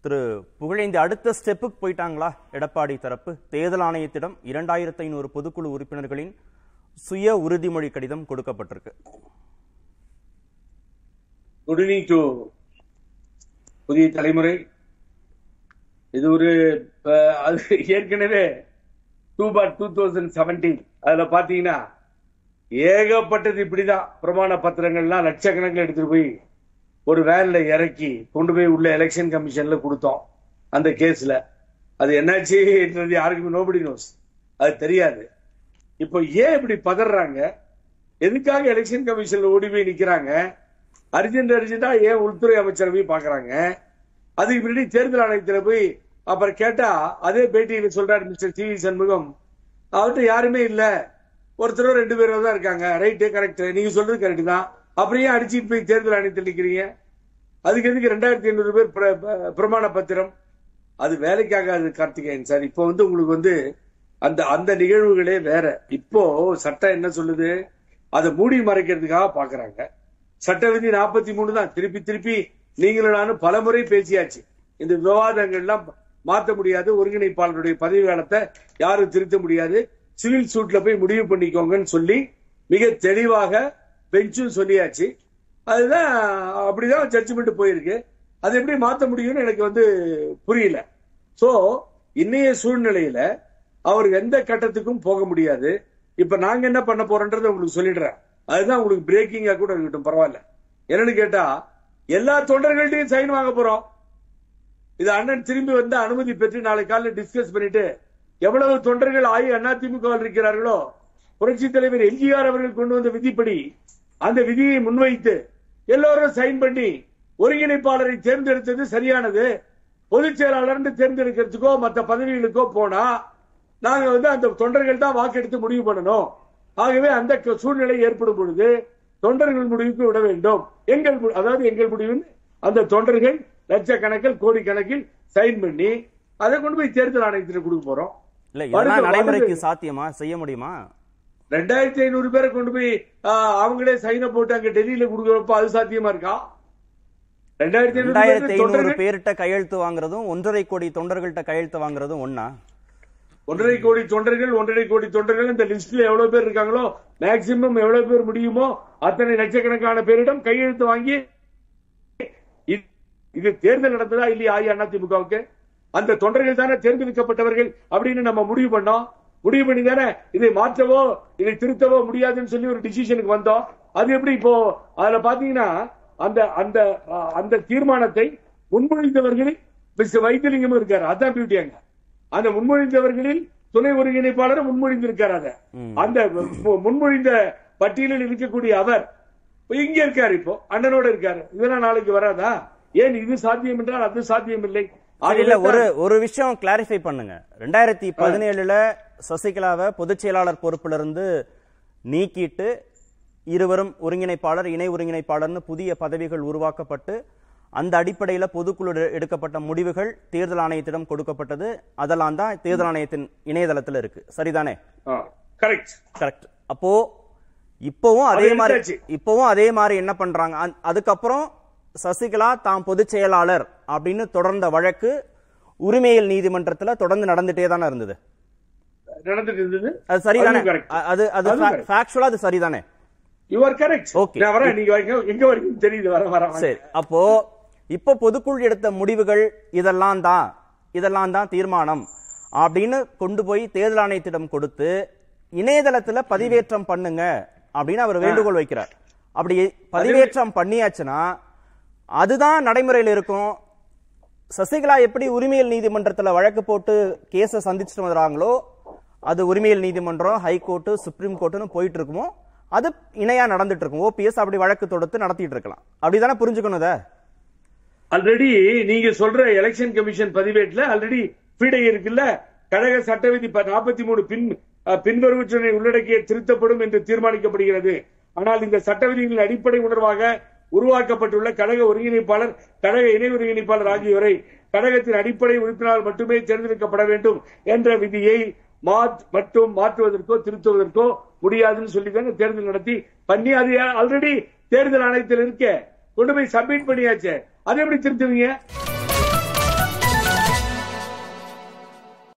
திரு புகழேந்தி அடுத்த ஸ்டெப்புக்கு போயிட்டாங்களா எடப்பாடி தரப்பு? தேர்தல் ஆணையத்திடம் 2500 பொதுக்குழு உறுப்பினர்களின் சுய உறுதிமொழி கடிதம் கொடுக்கப்பட்டிருக்கு. குட் ஈவினிங் டு புதிய தலைமுறை. இது ஒரு ஏற்கனவே 2017 அதுல பாத்தீங்கன்னா ஏகப்பட்டது இப்படிதான் பிரமாண பத்திரங்கள்லாம் லட்சக்கணக்கில் எடுத்துட்டு போய் ஒரு வேன்ல இறக்கி கொண்டு போய் உள்ள எலெக்ஷன் கமிஷன்ல கொடுத்தோம். அந்த கேஸ்ல அது என்னாச்சு யாருக்குமே நோபடி நோஸ், அது தெரியாது. இப்போ ஏன் இப்படி பதறாங்க? எதுக்காக எலெக்ஷன் கமிஷன்ல ஓடி போய் நிக்கிறாங்க? அர்ஜென்டா ஏன் உள்துறை அமைச்சர் போய் பாக்குறாங்க? அதுக்கு முன்னாடி தேர்தல் ஆணையத்தில் போய் அப்புறம் கேட்டா அதே பேட்டியில சொல்றாரு மிஸ்டர் சி வி சண்முகம், அவர்கிட்ட யாருமே இல்ல, ஒருத்தரோ 2 பேரோ தான் இருக்காங்க. ரைட்டு, கரெக்ட், நீங்க சொல்றது கரெக்ட் தான். அப்புறம் ஏன் அடிச்சுட்டு போய் தேர்தல் ஆணையத்தில் நிக்கிறீங்க? அதுக்கு எதுக்கு 2500 பேர் பிரமாண பத்திரம்? அது வேலைக்காகாது கார்த்திகேயன் சார். இப்போ உங்களுக்கு அந்த நிகழ்வுகளே வேற. இப்போ சட்டம் என்ன சொல்லுது? அதை மூடி மறைக்கிறதுக்காக பாக்குறாங்க. சட்ட விதி 43 தான். திருப்பி நீங்களும் நானும் பல முறை பேசியாச்சு. இந்த விவாதங்கள்லாம் மாற்ற முடியாது. ஒருங்கிணைப்பாளருடைய பதவி காலத்தை யாரும் திருத்த முடியாது. சிவில் சூட்ல போய் முடிவு பண்ணிக்கோங்கன்னு சொல்லி மிக தெளிவாக பெஞ்சும் சொல்லியாச்சு. அதுதான் அப்படிதான் ஜட்ஜ்மெண்ட் போயிருக்கு. அது எப்படி மாற்ற முடியும்னு எனக்கு புரியல. சோ இன்னைய சூழ்நிலையில அவர் எந்த கட்டத்துக்கும் போக முடியாது. இப்ப நாங்க என்ன பண்ண போறோம்ன்றதை உங்களுக்கு சொல்லிடுறேன். அதுதான் உங்களுக்கு பிரேக்கிங்கா கூட இருக்கட்டும், பரவாயில்ல. என்னன்னு கேட்டா எல்லா தொண்டர்கள்ட்டையும் சைன் வாங்க போறோம். இது அண்ணன் திரும்பி அனுமதி பெற்று நாளை காலையில் டிஸ்கஸ் பண்ணிட்டு எவ்வளவு தொண்டர்கள் அதிமுக இருக்கிறார்களோ புரட்சி தலைவர் எம்ஜிஆர் அவர்கள் கொண்டு வந்த விதிப்படி அந்த விதியை முன்வைத்து எல்லோரும் சைன் பண்ணி ஒருங்கிணைப்பாளரை தேர்ந்தெடுத்தது சரியானது. பொதுச் செயலாளர் தேர்ந்தெடுக்கிறதுக்கோ மற்ற பதவிகளுக்கோ போனா நாங்க அந்த தொண்டர்கள் தான் வாக்கெடுத்து முடிவு பண்ணணும். ஆகவே அந்த சூழ்நிலை ஏற்படும் பொழுது தொண்டர்கள் முடிவுக்கு விட வேண்டும். எங்கள் முடிவு அந்த தொண்டர்கள் லட்சக்கணக்கில் கோடிக்கணக்கில் சைன் பண்ணி அதை கொண்டு போய் தேர்தல் ஆணையத்தில் கொடுக்க போறோம். நடைமுறைக்கு சாத்தியமா, செய்ய முடியுமா? 2500 பேரை கொண்டு போய் அவங்களே சைனை போட்டு அங்க டெல்லியில கொடுக்கறப்ப அது சாத்தியமா இருக்கா? 2500 பேர்கிட்ட கையெழுத்து வாங்குறதும் 1.5 கோடி தொண்டர்கள்ட்ட கையெழுத்து வாங்குறதும் ஒன்னா? 1.5 கோடி தொண்டர்கள் 1.5 கோடி தொண்டர்கள் இந்த லிஸ்ட்ல எவ்வளவு பேர் இருக்காங்களோ மேக்சிமம் எவ்வளவு பேர் முடியுமோ அத்தனை லட்சக்கணக்கான பேரிடம் கையெழுத்து வாங்கி இது தேர்தல் நடந்ததா இல்லையா அதிமுகவுக்கு? அந்த தொண்டர்கள் தானே தேர்ந்தெடுக்கப்பட்டவர்கள் அப்படின்னு நம்ம முடிவு பண்ணோம். முடிவு பண்ணி தானே இதை மாற்றவோ இதை திருத்தவோ முடியாதுன்னு சொல்லி ஒரு டிசிஷனுக்கு வந்தோம். அது எப்படி இப்போ அதுல பாத்தீங்கன்னா அந்த தீர்மானத்தை முன்மொழிந்தவர்களில் மிஸ்டர் வைத்திலிங்கமும் இருக்காரு. அதான் பியூட்டி. அங்க அந்த முன்மொழிந்தவர்களில் துணை ஒருங்கிணைப்பாளர் முன்மொழிந்திருக்காரு. அந்த முன்மொழிந்த பட்டியலில் இருக்கக்கூடிய அவர் இங்க இருக்காரு, இப்போ அண்ணனோட இருக்காரு. இதெல்லாம் நாளைக்கு வராதா? ஏன் இது சாத்தியம் என்றால் அது சாத்தியம் இல்லை. ஒரு விஷயம் கிளாரிஃபை பண்ணுங்க. 2017 சசிகலாவை பொதுச் செயலாளர் பொறுப்புல இருந்து நீக்கிட்டு இருவரும் ஒருங்கிணைப்பாளர் இணை ஒருங்கிணைப்பாளர்னு புதிய பதவிகள் உருவாக்கப்பட்டு அந்த அடிப்படையில பொதுக்குழு எடுக்கப்பட்ட முடிவுகள் தேர்தல் ஆணையத்திடம் கொடுக்கப்பட்டது. அதெல்லாம் தான் தேர்தல் ஆணையத்தின் இணையதளத்தில் இருக்கு. சரிதானே? கரெக்ட். அப்போ இப்பவும் அதே மாதிரி என்ன பண்றாங்க? அதுக்கப்புறம் சசிகலா தாம் பொதுச் செயலாளர் அப்படின்னு தொடர்ந்த வழக்கு உரிமையியல் நீதிமன்றத்தில் தொடர்ந்து நடந்துட்டே தானே இருந்தது. அது சரிதானே? அது சரிதானே? சரி. அப்போ இப்ப பொதுக்குழு எடுத்த முடிவுகள் இதெல்லாம் தான் தீர்மானம் அப்படின்னு கொண்டு போய் தேர்தல் ஆணையத்திடம் கொடுத்து இணையதளத்துல பதிவேற்றம் பண்ணுங்க அப்படின்னு அவர் வேண்டுகோள் வைக்கிறார். அப்படி பதிவேற்றம் பண்ணியாச்சுன்னா அதுதான் நடைமுறையில் இருக்கும். சசிகலா எப்படி உரிமையியல் நீதிமன்றத்தில் வழக்கு போட்டு கேஸை சந்திச்சுட்டு வர்றாங்களோ அது உரிமையியல் நீதிமன்றம், ஹைகோர்ட்டு, சுப்ரீம் கோர்ட்டுன்னு போயிட்டு இருக்குமோ அது இணையா நடந்துட்டு இருக்கும். ஓபிஎஸ் அப்படி வழக்கு தொடுத்து நடத்திட்டு இருக்கலாம். அப்படிதானே புரிஞ்சுக்கணும். ஆல்ரெடி நீங்க சொல்ற எலெக்ஷன் கமிஷன் பதிவேட்ல ஆல்ரெடி பீடை இருக்குல்ல, கழக சட்டவிதி 43 பின்வருவற்றை உள்ளடக்கிய திருத்தப்படும் என்று தீர்மானிக்கப்படுகிறது. ஆனால் இந்த சட்டவிதிகளின் அடிப்படை உணர்வாக உருவாக்கப்பட்டுள்ள கழக ஒருங்கிணைப்பாளர், கழக இணை ஒருங்கிணைப்பாளர் ஆகியோரை கழகத்தின் அடிப்படை உறுப்பினரால் மட்டுமே தேர்ந்தெடுக்கப்பட வேண்டும் என்ற விதியை மாற்றுவதற்கோ திருத்துவதற்கோ முடியாதுன்னு சொல்லி தானே தேர்தல் நடத்தி பண்ணி அது ஆல்ரெடி தேர்தல் ஆணையத்தில் இருக்க கொண்டு போய் சப்மிட் பண்ணியாச்சு. அதை எப்படி திருத்துவீங்க?